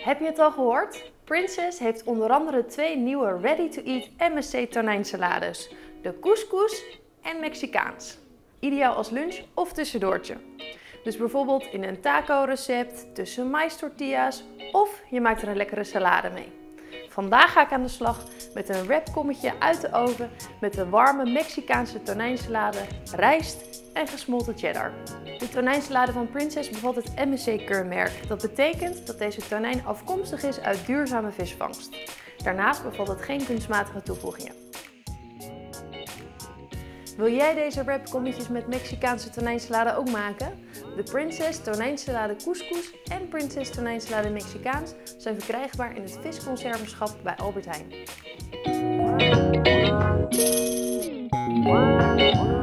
Heb je het al gehoord? Princess heeft onder andere 2 nieuwe ready-to-eat MSC tonijnsalades. De couscous en Mexicaans. Ideaal als lunch of tussendoortje. Dus bijvoorbeeld in een taco recept, tussen maïstortilla's of je maakt er een lekkere salade mee. Vandaag ga ik aan de slag met een wrapkommetje uit de oven met de warme Mexicaanse tonijnsalade, rijst en gesmolten cheddar. De tonijnsalade van Princess bevat het MSC-keurmerk. Dat betekent dat deze tonijn afkomstig is uit duurzame visvangst. Daarnaast bevat het geen kunstmatige toevoegingen. Wil jij deze wrapkommetjes met Mexicaanse tonijnsalade ook maken? De Princess tonijnsalade couscous en Princess tonijnsalade Mexicaans zijn verkrijgbaar in het visconservenschap bij Albert Heijn.